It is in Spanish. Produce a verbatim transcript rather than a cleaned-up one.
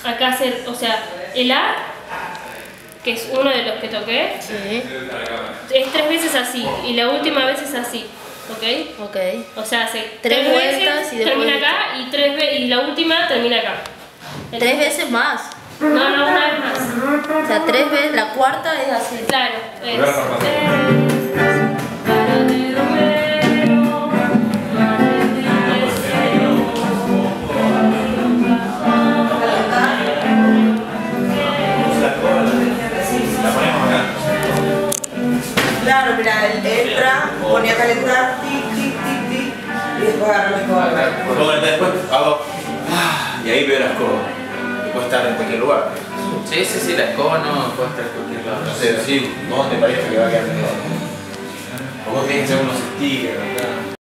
acá hacer, o sea, el A, que es uno de los que toqué, Sí. es tres veces así y la última vez es así, ¿ok? Ok. O sea, hace Tres tres vueltas veces, y después- termina acá y, tres ve y la última termina acá. Tres veces más. No, no, una vez más. O sea, tres veces, la cuarta es así. Claro, es. Claro, mira, él entra, ponía a calentar, tic, tic, tic, tic, y después agarra la escoba. Luego después hago ah, y ahí veo la escoba. Y puede estar en cualquier lugar. Sí, sí, sí, la escoba no puede estar en cualquier lado. No sé, sí, ¿dónde parece que va a quedar mejor? O vos tenés que hacer unos stickers acá.